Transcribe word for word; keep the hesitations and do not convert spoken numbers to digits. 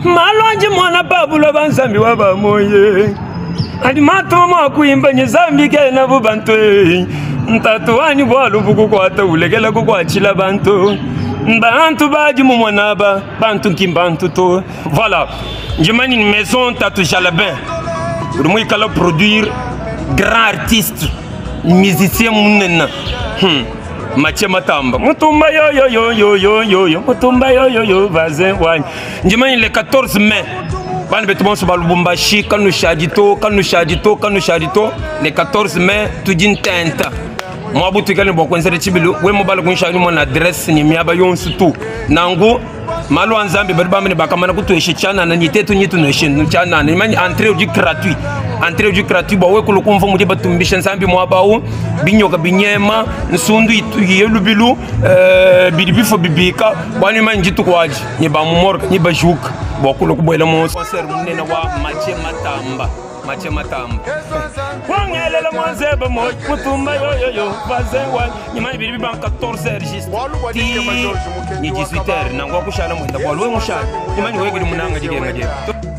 malwanje mwana Pablo banzambi waba moye adi matoma kuimba nyezambi kena bubantwe ntatu wani bwalu buku kwata ulegela ku kwachila bantu bantu baji mu mwanaba bantu kimbantu to voilà njemani une maison Tatu Jalabin pour moi kala produire grand artiste musicien munena hmm Mache Matamba mutumba yo yo yo yo yo yo yo mutumba yo yo yo bazin wani njemani le quatorze mai ban betumon so balubumbashi kanu shadito kanu shadito kanu shadito le quatorze mai tudin tenta moi butu kale bo konzere chibilu we mo bal kun shani mon adresse ni miaba yonsu tu nangu malu anzambe bari bamene bakamana kutu eshechana na nitetu nyitu no shin chana ni mani entrée du gratuit entrée du gratuit bo we kulu kumva mu batumbisha nzambi mo abawu binyoka binyema nsundu yelubilu euh bidibifo bibika bani manji tukwaji ni ba mumorka ni bajuka bo kulu kubwela mo concert munene wa Mache Matamba Mache Matamba wangelela mwanzebe mo mutumba yo yo yo bazewa ni mani bidibi ban quatorze heures juste ni dix-huit heures nangwa kushala mwenda bo lwe mushala ni mani wegiri munanga jigenga je